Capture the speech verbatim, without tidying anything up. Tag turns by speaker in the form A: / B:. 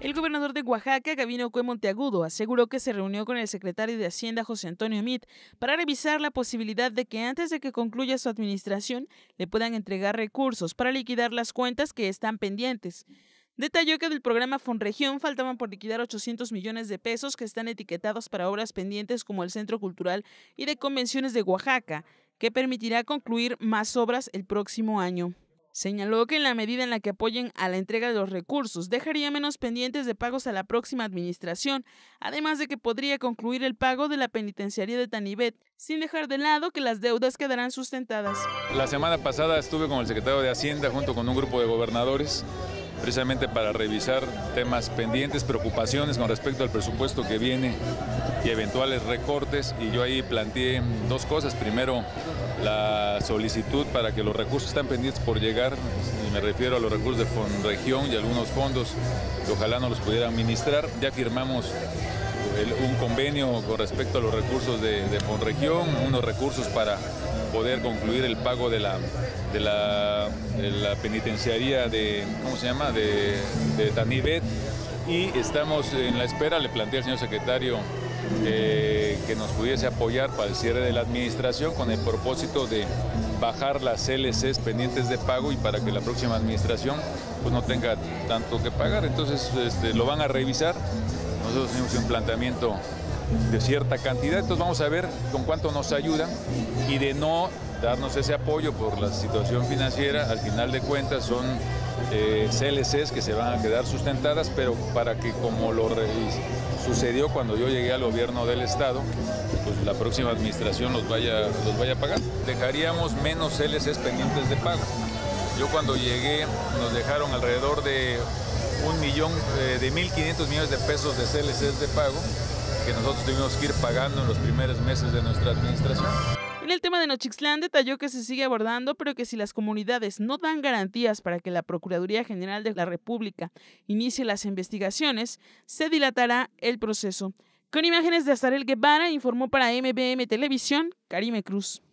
A: El gobernador de Oaxaca, Gabino Cue Monteagudo, aseguró que se reunió con el secretario de Hacienda, José Antonio Meade, para revisar la posibilidad de que antes de que concluya su administración le puedan entregar recursos para liquidar las cuentas que están pendientes. Detalló que del programa Fonregión faltaban por liquidar ochocientos millones de pesos que están etiquetados para obras pendientes como el Centro Cultural y de Convenciones de Oaxaca, que permitirá concluir más obras el próximo año. Señaló que en la medida en la que apoyen a la entrega de los recursos, dejaría menos pendientes de pagos a la próxima administración, además de que podría concluir el pago de la penitenciaría de Tanibet, sin dejar de lado que las deudas quedarán sustentadas.
B: La semana pasada estuve con el secretario de Hacienda junto con un grupo de gobernadores, precisamente para revisar temas pendientes, preocupaciones con respecto al presupuesto que viene y eventuales recortes, y yo ahí planteé dos cosas. Primero, la solicitud para que los recursos están pendientes por llegar, y me refiero a los recursos de Fonregión y algunos fondos que ojalá nos los pudieran administrar. Ya firmamos el, un convenio con respecto a los recursos de, de Fonregión, unos recursos para poder concluir el pago de la, de la, de la penitenciaría de, ¿cómo se llama?, de, de Tanibet, y estamos en la espera. Le planteé al señor secretario eh, que nos pudiese apoyar para el cierre de la administración con el propósito de bajar las L Cs pendientes de pago y para que la próxima administración pues no tenga tanto que pagar. Entonces este, lo van a revisar. Nosotros tenemos un planteamiento de cierta cantidad, entonces vamos a ver con cuánto nos ayudan, y de no darnos ese apoyo por la situación financiera, al final de cuentas son eh, C L Cs que se van a quedar sustentadas, pero para que, como lo sucedió cuando yo llegué al gobierno del estado, pues la próxima administración los vaya, los vaya a pagar. Dejaríamos menos C L Cs pendientes de pago. Yo cuando llegué nos dejaron alrededor de un millón, eh, de mil quinientos millones de pesos de C L Cs de pago, que nosotros tuvimos que ir pagando en los primeros meses de nuestra administración.
A: En el tema de Nochixtlán detalló que se sigue abordando, pero que si las comunidades no dan garantías para que la Procuraduría General de la República inicie las investigaciones, se dilatará el proceso. Con imágenes de Azarel Guevara, informó para M B M Televisión, Karime Cruz.